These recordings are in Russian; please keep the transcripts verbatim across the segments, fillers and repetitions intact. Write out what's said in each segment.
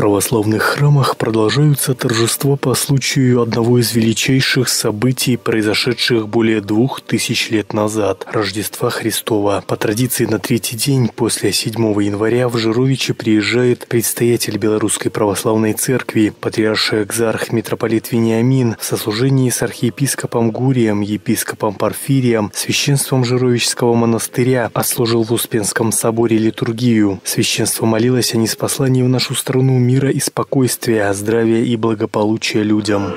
православных храмах продолжаются торжества по случаю одного из величайших событий, произошедших более двух тысяч лет назад – Рождества Христова. По традиции на третий день после седьмого января в Жировичи приезжает предстоятель Белорусской православной церкви, патриарх-экзарх митрополит Вениамин в сослужении с архиепископом Гурием, епископом Порфирием, священством Жировичского монастыря, отслужил в Успенском соборе литургию. Священство молилось о ниспослании в нашу страну мира и спокойствия, здравия и благополучия людям.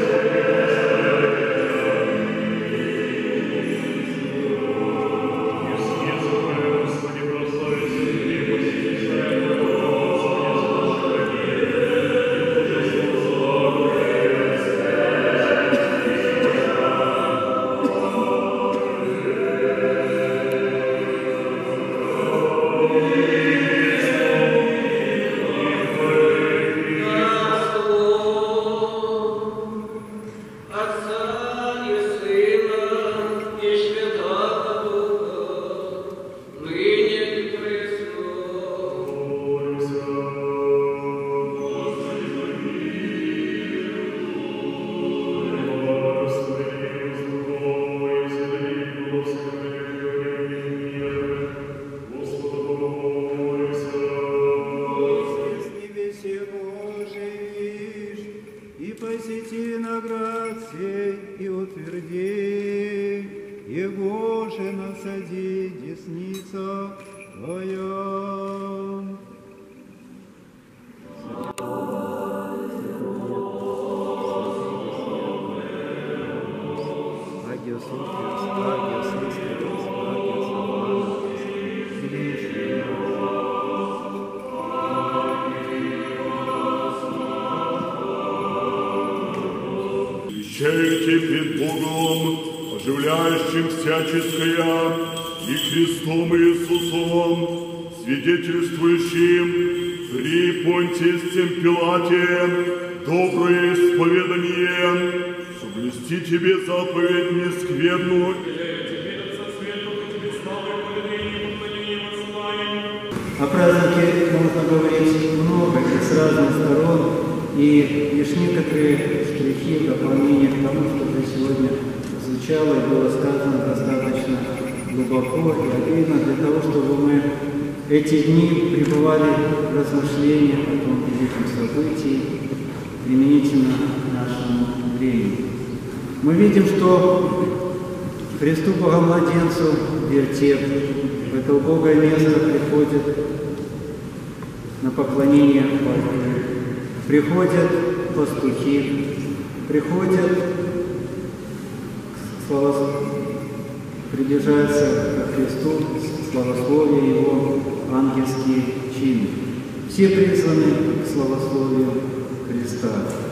Посети наград сей и утверди, Его же насади десница Твоя. Чайте пред Богом, оживляющим всяческое, и Христом Иисусом, свидетельствующим при Понтии Пилате доброе исповедание, соблюсти тебе заповедь нескверную. О празднике можно говорить много и с разных сторон, и лишь некоторые штрихи дополнения к тому, что ты сегодня звучало и было сказано достаточно глубоко и обильно, для того, чтобы мы эти дни пребывали в размышлениях о том великом событии, применительно к нашему времени. Мы видим, что Христу Богомладенцу в вертеп, в это убогое место приходит на поклонение Богу. Приходят пастухи, приходят к славословию, приближаются ко Христу, славословие Его, ангельские чины. Все призваны к славословию Христа.